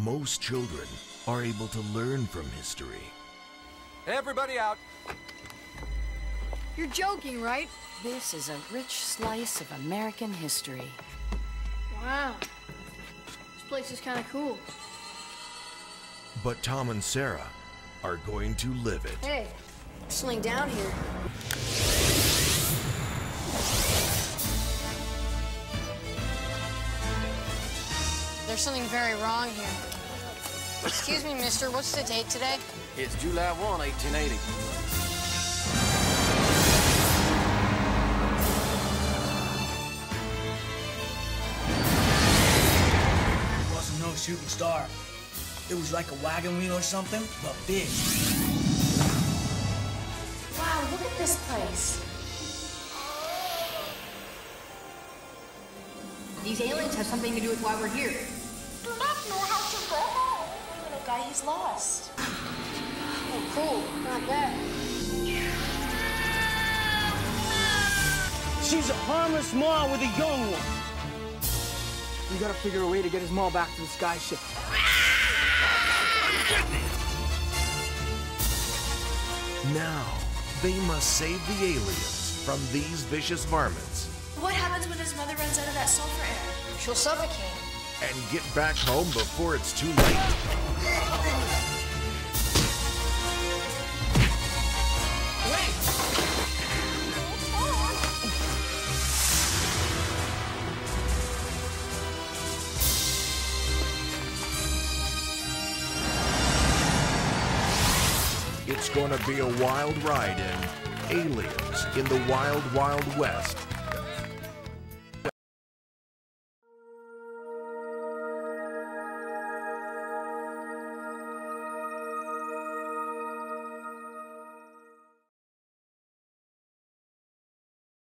most children are able to learn from history. Everybody out. You're joking, right? This is a rich slice of American history. Wow. This place is kind of cool. But Tom and Sarah are going to live it. Hey, sling down here. There's something very wrong here. Excuse me, mister, what's the date today? It's July 1, 1880. It wasn't no shooting star. It was like a wagon wheel or something, but big. Wow, look at this place. These aliens have something to do with why we're here. Do not know how to go home. Even a guy he's lost. Oh, cool. Not bad. She's a harmless maw with a young one. We gotta figure a way to get his maw back to the sky ship. Now, they must save the aliens from these vicious varmints What happens when his mother runs out of that sulfur air? She'll suffocate. and get back home before it's too late. It's gonna be a wild ride in Aliens in the Wild Wild West.